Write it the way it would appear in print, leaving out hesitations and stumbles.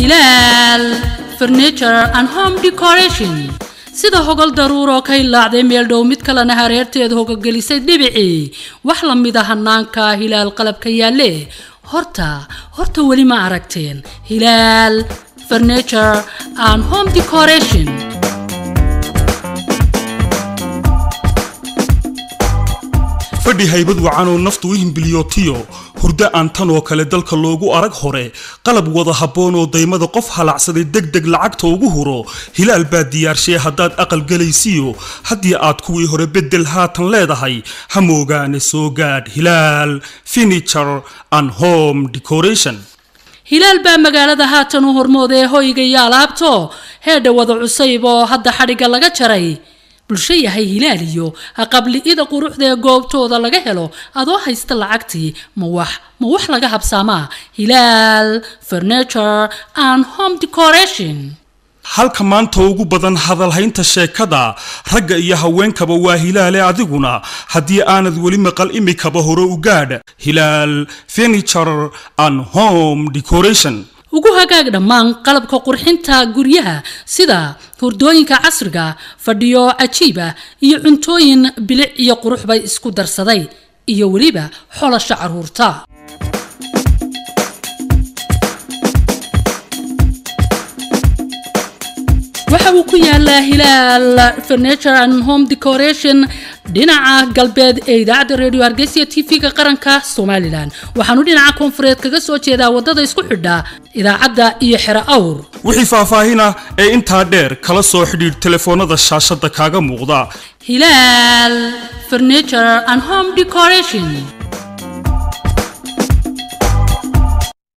Hilal Furniture and Home Decoration sida hogol daruuro ka ilaacday meel dhow mid kale hareerteeda hoga gelisay dhibici wax la mid ah hanaanka Hilal qalabka yaale horta wali ma aragteen Hilal Furniture and Home Decoration fadhi haybad wacan oo naftu u himbiliyotiyo hurda aan tan oo kale dalka loogu arag hore qalab wada haboon oo daymada qof halacsaday degdeg lacagta ugu huro Hilal baa diyaarshay hadaad aqal galaysiyo hadii aad kuwii hore bedel haatan leedahay hamoogaane soo gaad Hilal Furniture and Home Decoration Hilal baa magaalada haatan u hormooday hoyga iyo alaabto heedha wada cusayb oo hadda xariga laga jaray bulshayahay Hilal iyo aqabli ida quruxda goobtooda laga helo adoo haysta lacagtii ma wax laga habsaamaa Hilal Furniture and Home Decoration halka maanta ugu badan hadal haynta sheekada ragga iyo haweenkaba waa Hilal adiguna hadii aanad wali maqal imikaba hore u gaadh Hilal Furniture and Home Decoration ugu hagaag dhamaan qalabka qurxinta guryaha sida hurdooyinka casriga fadhiyo ajiiba iyo cuntooyin bilic iyo qurux bay isku darsaday iyo waliba xolasha caruurta waxa uu ku yaala Hilal Furniture and Home Decoration dhinaca galbeed ee idaacada radio Hargeysa TV-ga qaranka Somaliland waxaanu dhinaca koonfureed kaga soo jeedaa wadada isku xidha idaacada iyo xira awr wixii faahfaahina ee inta dheer kala soo xidhiid telefoonada shaashada kaaga muuqda Hilal Furniture and Home Decoration